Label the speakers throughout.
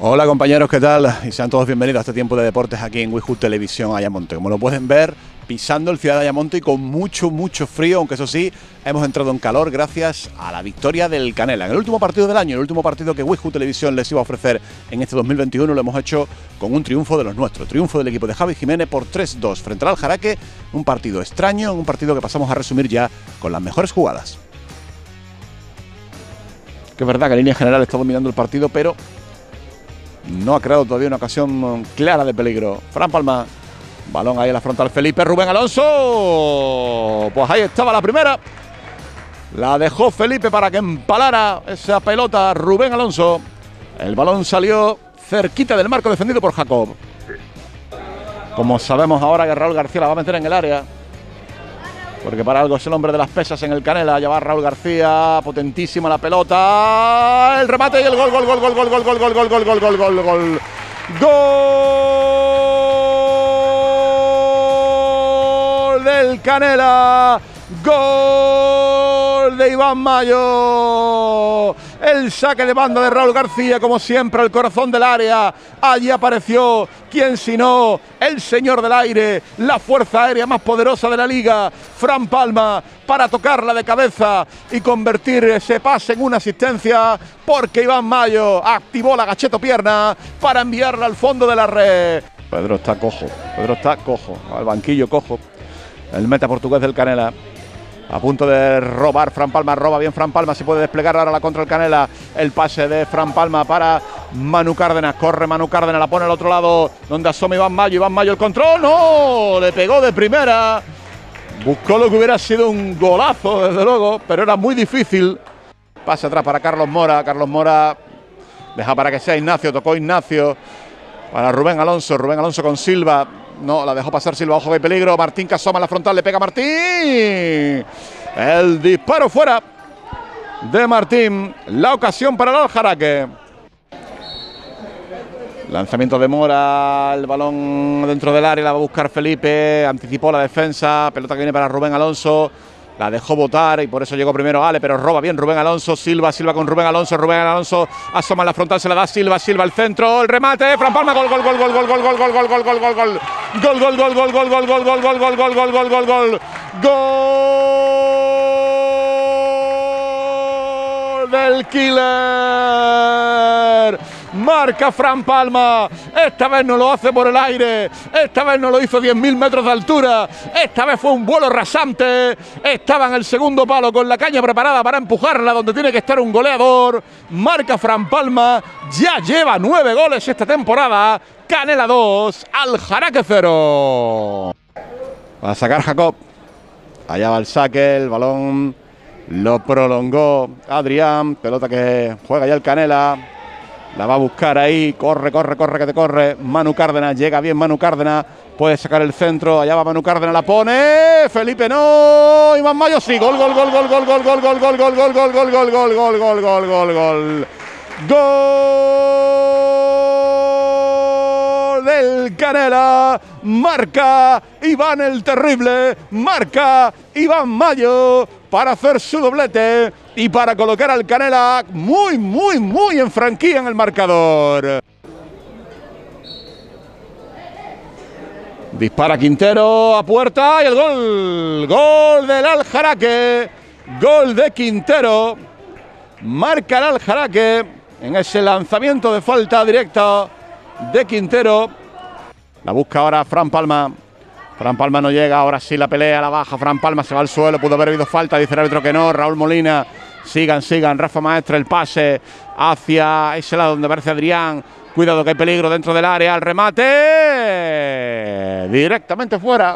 Speaker 1: Hola compañeros, ¿qué tal? Y sean todos bienvenidos a este tiempo de deportes aquí en Wishoot Televisión Ayamonte. Como lo pueden ver, pisando el Ciudad de Ayamonte y con mucho frío, aunque eso sí, hemos entrado en calor gracias a la victoria del Canela. En el último partido del año, el último partido que Wishoot Televisión les iba a ofrecer en este 2021, lo hemos hecho con un triunfo de los nuestros. Triunfo del equipo de Javi Jiménez por 3-2 frente al Aljaraque. Un partido extraño, un partido que pasamos a resumir ya con las mejores jugadas. Que es verdad que en línea general está dominando el partido, pero no ha creado todavía una ocasión clara de peligro. Fran Palma, balón ahí en la frontal Felipe, Rubén Alonso. Pues ahí estaba la primera. La dejó Felipe para que empalara esa pelota Rubén Alonso. El balón salió cerquita del marco defendido por Jacob. Como sabemos ahora que Raúl García la va a meter en el área, porque para algo es el hombre de las pesas en el Canela. Ya va Raúl García, potentísima la pelota, el remate y el gol del Canela, gol de Iván Mayo. El saque de banda de Raúl García, como siempre, al corazón del área. Allí apareció, quién sino, el señor del aire, la fuerza aérea más poderosa de la liga, Fran Palma, para tocarla de cabeza y convertir ese pase en una asistencia, porque Iván Mayo activó la gachetopierna para enviarla al fondo de la red. Pedro está cojo, al banquillo cojo. El meta portugués del Canela. A punto de robar Fran Palma, roba bien Fran Palma, se puede desplegar ahora la contra el Canela. El pase de Fran Palma para Manu Cárdenas, corre Manu Cárdenas, la pone al otro lado, donde asoma Iván Mayo el control, ¡no! Le pegó de primera, buscó lo que hubiera sido un golazo, desde luego, pero era muy difícil. Pase atrás para Carlos Mora deja para que sea Ignacio, tocó Ignacio, para Rubén Alonso con Silva. No, la dejó pasar Silva, ojo que hay peligro. Martín que asoma en la frontal, le pega a Martín. El disparo fuera de Martín. La ocasión para el Aljaraque. Lanzamiento de Mora, el balón dentro del área, la va a buscar Felipe. Anticipó la defensa, pelota que viene para Rubén Alonso. La dejó botar y por eso llegó primero Ale, pero roba bien Rubén Alonso. Silva con Rubén Alonso asoma en la frontal, se la da Silva el centro, el remate, Fran Palma, gol del Killer. Marca Fran Palma, esta vez no lo hace por el aire, esta vez no lo hizo 10.000 metros de altura, esta vez fue un vuelo rasante, estaba en el segundo palo con la caña preparada para empujarla donde tiene que estar un goleador. Marca Fran Palma, ya lleva 9 goles esta temporada. Canela 2, Aljaraque 0. Va a sacar Jacob, allá va el saque, el balón lo prolongó Adrián, pelota que juega ya el Canela. La va a buscar ahí, corre, que te corre. Manu Cárdenas, llega bien Manu Cárdenas, puede sacar el centro, allá va Manu Cárdenas, la pone, Felipe no, Iván Mayo sí, gol del Canela, marca Iván el Terrible, marca Iván Mayo para hacer su doblete y para colocar al Canela muy en franquía en el marcador. Dispara Quintero a puerta y el gol del Aljaraque, gol de Quintero, marca el Aljaraque en ese lanzamiento de falta directa de Quintero. La busca ahora Fran Palma no llega, ahora sí la pelea, la baja Fran Palma, se va al suelo, pudo haber habido falta, dice el árbitro que no. Raúl Molina, sigan, Rafa Maestre, el pase hacia ese lado donde aparece Adrián, cuidado que hay peligro dentro del área, el remate directamente fuera.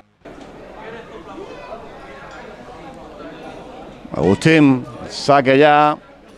Speaker 1: Agustín, saque ya,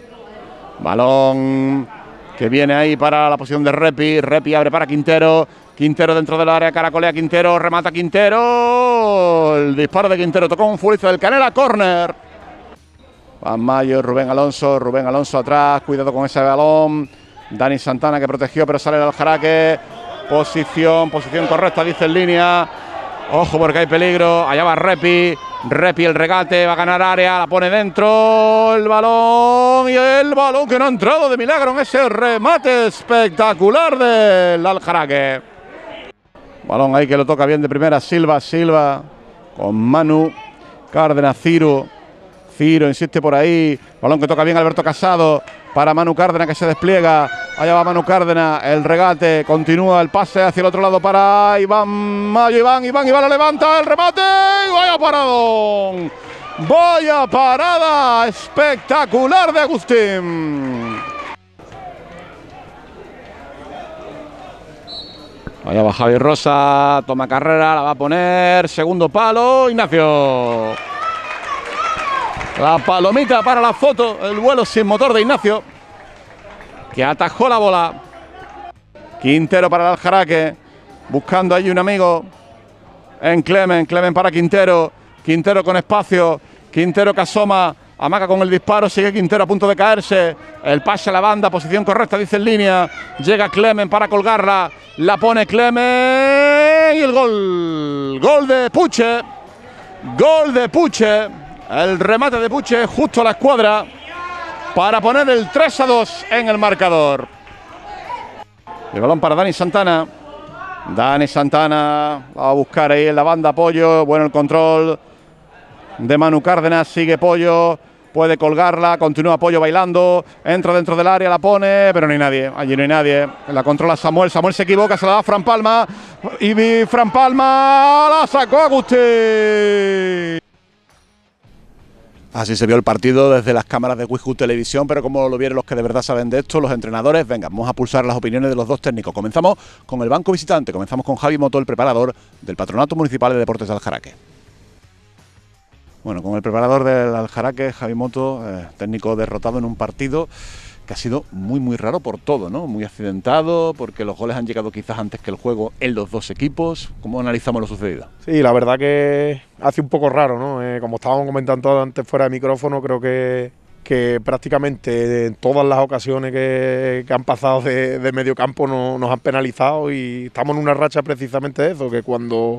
Speaker 1: balón que viene ahí para la posición de Repi abre para Quintero dentro del área, caracolea Quintero, remata Quintero, el disparo de Quintero, tocó un futbolista del Canela, córner. Van Mayo, Rubén Alonso atrás, cuidado con ese balón. Dani Santana que protegió, pero sale el Aljaraque. Posición correcta, dice en línea. Ojo porque hay peligro, allá va Repi, Repi el regate, va a ganar área, la pone dentro, el balón que no ha entrado de milagro en ese remate espectacular del Aljaraque. Balón ahí que lo toca bien de primera Silva con Manu, Cárdenas, Ciro insiste por ahí, balón que toca bien Alberto Casado para Manu Cárdenas que se despliega, allá va Manu Cárdenas, el regate, continúa el pase hacia el otro lado para Iván Mayo, Iván lo levanta, el remate, y vaya paradón, vaya parada espectacular de Agustín. Allá va Javi Rosa, toma carrera, la va a poner, segundo palo, Ignacio. La palomita para la foto, el vuelo sin motor de Ignacio, que atajó la bola. Quintero para el Aljaraque, buscando allí un amigo en Clemen para Quintero con espacio, Quintero que asoma, amaga con el disparo, sigue Quintero a punto de caerse, el pase a la banda, posición correcta, dice en línea, llega Clemen para colgarla, la pone Clemen y el gol de Puche, el remate de Puche justo a la escuadra para poner el 3-2 en el marcador. El balón para Dani Santana va a buscar ahí en la banda Pollo, bueno el control de Manu Cárdenas, sigue Pollo, puede colgarla, continúa Pollo bailando, entra dentro del área, la pone, pero no hay nadie, allí no hay nadie, la controla Samuel se equivoca, se la da Fran Palma, y Fran Palma la sacó Agustín. Así se vio el partido desde las cámaras de Wiscu Televisión, pero como lo vieron los que de verdad saben de esto, los entrenadores. Venga, vamos a pulsar las opiniones de los dos técnicos. Comenzamos con el banco visitante, comenzamos con Javi Moto, el preparador del Patronato Municipal de Deportes de Aljaraque. Bueno, con el preparador del Aljaraque, Javi Moto, técnico derrotado en un partido que ha sido muy raro por todo, ¿no? Muy accidentado, porque los goles han llegado quizás antes que el juego en los dos equipos. ¿Cómo analizamos lo sucedido?
Speaker 2: Sí, la verdad que hace un poco raro, ¿no? Como estábamos comentando antes fuera de micrófono, creo que prácticamente en todas las ocasiones que han pasado de medio campo nos han penalizado y estamos en una racha precisamente de eso, que cuando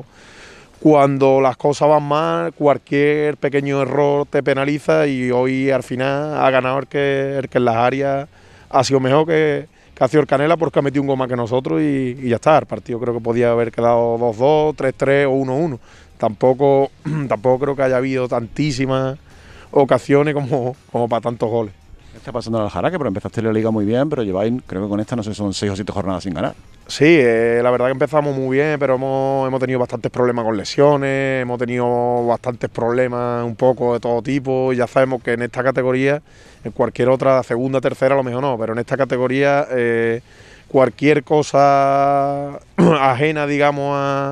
Speaker 2: las cosas van mal, cualquier pequeño error te penaliza y hoy al final ha ganado el que en las áreas ha sido mejor que ha sido el Canela porque ha metido un gol más que nosotros y ya está. El partido creo que podía haber quedado 2-2, 3-3 o 1-1. Tampoco creo que haya habido tantísimas ocasiones como para tantos goles.
Speaker 1: ¿Qué está pasando en el Aljaraque? Pero empezaste la liga muy bien, pero lleváis, creo que con esta no sé, son 6 o 7 jornadas sin ganar.
Speaker 2: Sí, la verdad que empezamos muy bien, pero hemos tenido bastantes problemas con lesiones, hemos tenido bastantes problemas un poco de todo tipo y ya sabemos que en esta categoría, en cualquier otra, segunda, tercera a lo mejor no, pero en esta categoría cualquier cosa ajena, digamos,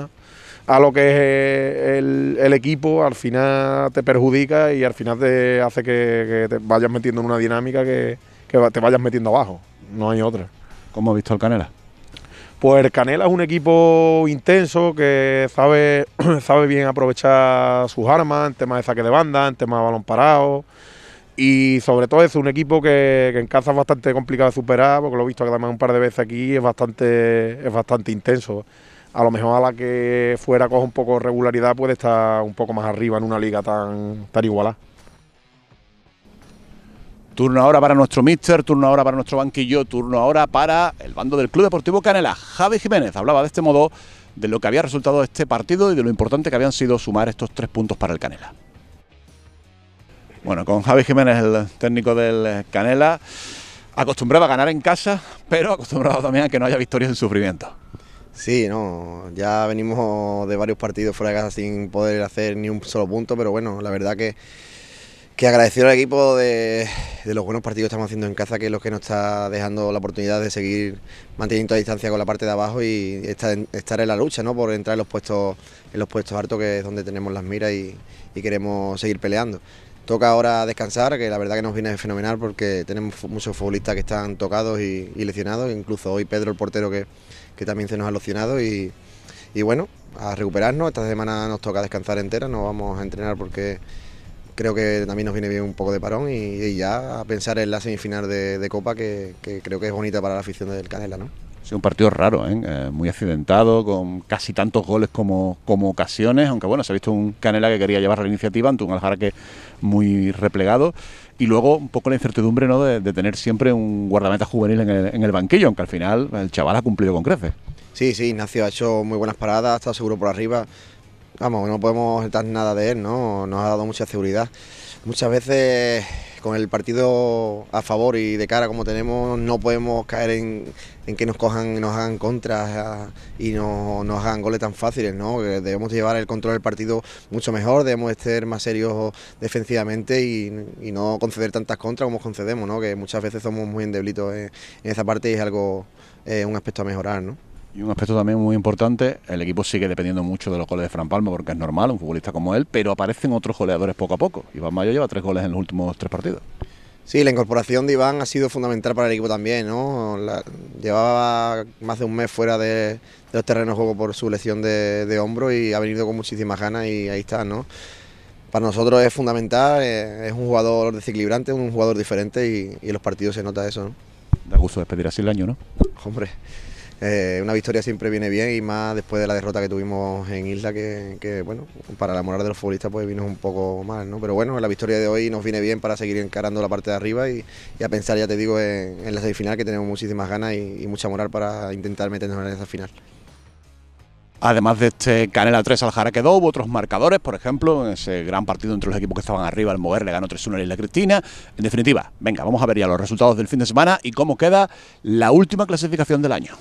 Speaker 2: a lo que es el equipo, al final te perjudica y al final te hace que te vayas metiendo en una dinámica que te vayas metiendo abajo, no hay otra.
Speaker 1: ¿Cómo has visto el Canela?
Speaker 2: Pues el Canela es un equipo intenso que sabe bien aprovechar sus armas en temas de saque de banda, en temas de balón parado y sobre todo es un equipo que en casa es bastante complicado de superar porque lo he visto además un par de veces aquí, es bastante intenso. A lo mejor a la que fuera coja un poco de regularidad puede estar un poco más arriba en una liga tan igualada.
Speaker 1: Turno ahora para nuestro míster, turno ahora para nuestro banquillo, turno ahora para el bando del Club Deportivo Canela. Javi Jiménez hablaba de este modo de lo que había resultado este partido y de lo importante que habían sido sumar estos 3 puntos para el Canela. Bueno, con Javi Jiménez, el técnico del Canela, acostumbrado a ganar en casa, pero acostumbrado también a que no haya victorias en sufrimiento.
Speaker 3: Sí, no, ya venimos de varios partidos fuera de casa sin poder hacer ni un solo punto, pero bueno, la verdad que agradecido al equipo de los buenos partidos que estamos haciendo en casa, que es lo que nos está dejando la oportunidad de seguir manteniendo a distancia con la parte de abajo y estar en la lucha, ¿no? Por entrar en los puestos altos, que es donde tenemos las miras y queremos seguir peleando. Toca ahora descansar, que la verdad que nos viene fenomenal porque tenemos muchos futbolistas que están tocados y lesionados, incluso hoy Pedro, el portero, que también se nos ha lesionado y bueno, a recuperarnos. Esta semana nos toca descansar entera, no vamos a entrenar porque creo que también nos viene bien un poco de parón y ya a pensar en la semifinal de Copa que creo que es bonita para la afición del Canela, ¿no?
Speaker 1: Sí, un partido raro, muy accidentado, con casi tantos goles como ocasiones, aunque bueno, se ha visto un Canela que quería llevar la iniciativa ante un Aljaraque muy replegado, y luego un poco la incertidumbre, ¿no?, de tener siempre un guardameta juvenil en el banquillo, aunque al final el chaval ha cumplido con creces.
Speaker 3: Sí, Ignacio ha hecho muy buenas paradas, ha estado seguro por arriba. Vamos, no podemos dar nada de él, ¿no? Nos ha dado mucha seguridad. Muchas veces con el partido a favor y de cara como tenemos, no podemos caer en que nos cojan y nos hagan contras y nos hagan goles tan fáciles, ¿no? Que debemos llevar el control del partido mucho mejor, debemos ser más serios defensivamente y no conceder tantas contras como concedemos, ¿no? Que muchas veces somos muy endeblitos en esa parte y es algo, un aspecto a mejorar, ¿no?
Speaker 1: Y un aspecto también muy importante, el equipo sigue dependiendo mucho de los goles de Fran Palma, porque es normal, un futbolista como él, pero aparecen otros goleadores poco a poco. Iván Mayo lleva 3 goles en los últimos 3 partidos.
Speaker 3: Sí, la incorporación de Iván ha sido fundamental para el equipo también, ¿no? Llevaba más de un mes fuera de los terrenos de juego por su lesión de hombro y ha venido con muchísimas ganas y ahí está, ¿no? Para nosotros es fundamental, es un jugador desequilibrante, un jugador diferente y en los partidos se nota eso, ¿no?
Speaker 1: Da gusto despedir así el año, ¿no?
Speaker 3: Hombre, una victoria siempre viene bien y más después de la derrota que tuvimos en Isla, que bueno, para la moral de los futbolistas pues vino un poco mal, ¿no? Pero bueno, la victoria de hoy nos viene bien para seguir encarando la parte de arriba y a pensar, ya te digo, en la semifinal, que tenemos muchísimas ganas y mucha moral para intentar meternos en esa final.
Speaker 1: Además de este Canela 3 Aljaraque 2, hubo otros marcadores, por ejemplo, en ese gran partido entre los equipos que estaban arriba, el Moguer le ganó 3-1 a Isla Cristina. En definitiva, venga, vamos a ver ya los resultados del fin de semana y cómo queda la última clasificación del año.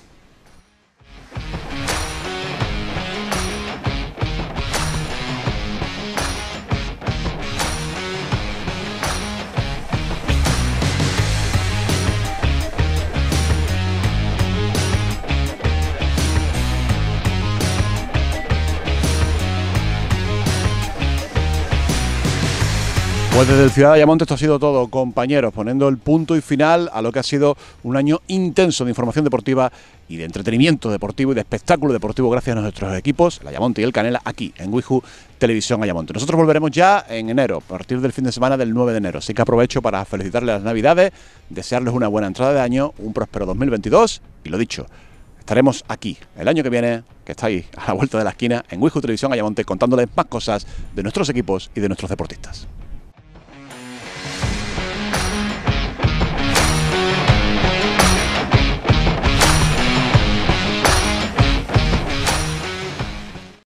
Speaker 1: Pues desde el Ciudad de Ayamonte esto ha sido todo, compañeros, poniendo el punto y final a lo que ha sido un año intenso de información deportiva y de entretenimiento deportivo y de espectáculo deportivo gracias a nuestros equipos, el Ayamonte y el Canela, aquí en Wiju Televisión Ayamonte. Nosotros volveremos ya en enero, a partir del fin de semana del 9 de enero, así que aprovecho para felicitarles las Navidades, desearles una buena entrada de año, un próspero 2022 y lo dicho, estaremos aquí el año que viene, que está ahí a la vuelta de la esquina, en Wiju Televisión Ayamonte, contándoles más cosas de nuestros equipos y de nuestros deportistas.